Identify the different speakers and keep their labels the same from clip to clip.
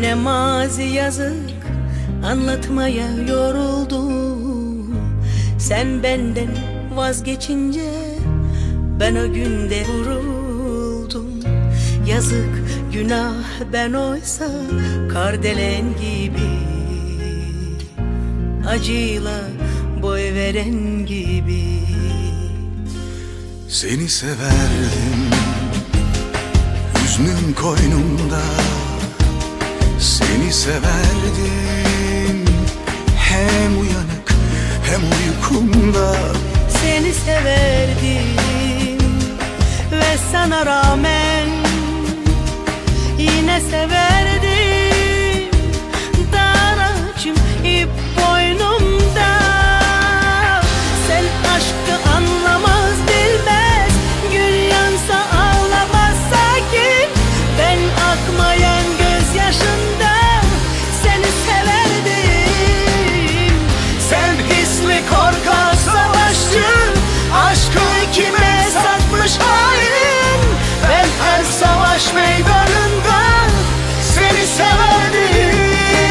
Speaker 1: Ne mazi yazık anlatmaya yoruldum. Sen benden vazgeçince ben o günde vuruldum. Yazık günah, ben oysa kardelen gibi, acıyla boy veren gibi.
Speaker 2: Seni severdim, hüznüm koynumda. Seni severdim, hem uyanık hem uykumda.
Speaker 1: Seni severdim ve sana rağmen yine severdim. Daracım ip boynumda. Sen aşkı anlamaz bilmez, gün yansa ağlamaz sakin. Ben akmayan gözyaşında seni severdim.
Speaker 2: Sen hisli korkak savaşçı, aşkı kime satmış hain. Ben her savaş meydanında seni severdim.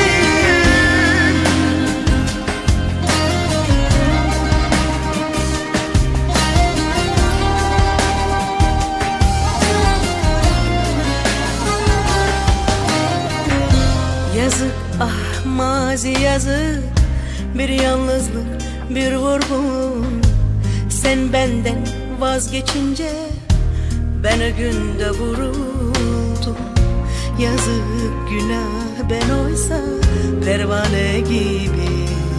Speaker 1: Yazık ah mazi yazık, bir yalnızlık bir vurgun. Sen benden vazgeçince ben o günde vuruldum. Yazık günah, ben oysa pervane gibi,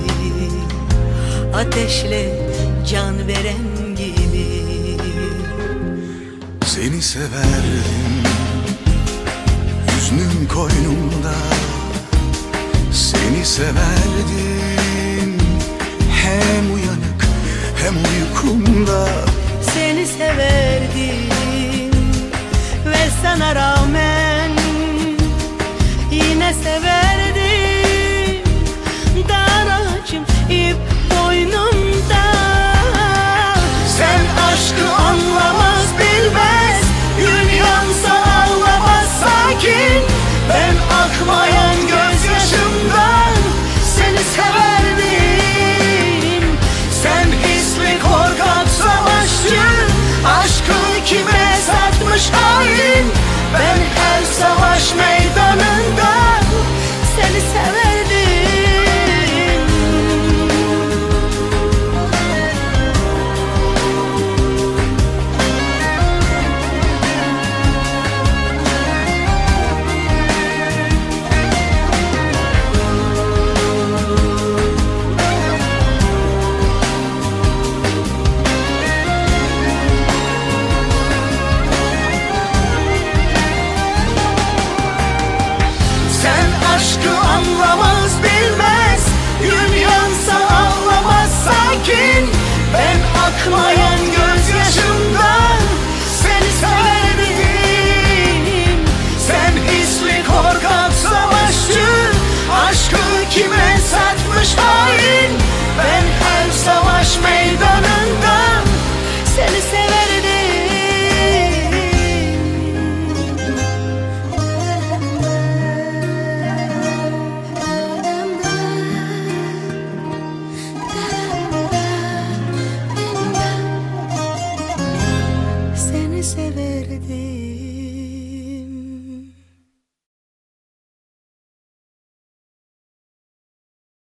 Speaker 1: ateşle can veren gibi.
Speaker 2: Seni severdim, hüznüm koynumda. Seni severdim, hem uyanık hem uykumda.
Speaker 1: Seni severdim ve sana rağmen yine severdim. Daracım ip boynumda.
Speaker 2: Sen aşkı anlamaz bilmez, gün yansa ağlamaz sakin. Ben akmayan gözyaşımdan seni severdim. Sen hisli korkak savaşçı, aşkı kime satmış hain. Ben her savaş meydanında seni severdim. Aşkı anlamaz bilmez, gün yansa ağlamaz sakin. Ben akmayan gözyaşımdan seni severdim. Sen hisli korkak savaşçı, aşkı kime satmış hain. Ben her savaş meydanında
Speaker 1: Seni severdim. Seni severdim.